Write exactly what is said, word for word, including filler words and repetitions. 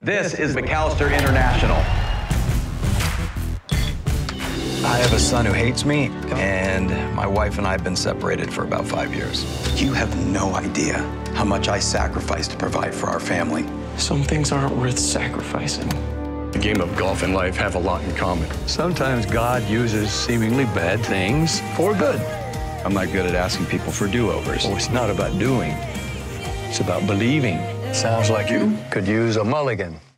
This is McAllister International. I have a son who hates me, and my wife and I have been separated for about five years. You have no idea how much I sacrifice to provide for our family. Some things aren't worth sacrificing. The game of golf and life have a lot in common. Sometimes God uses seemingly bad things for good. I'm not good at asking people for do-overs. Oh, it's not about doing. It's about believing. Sounds like you could use a mulligan.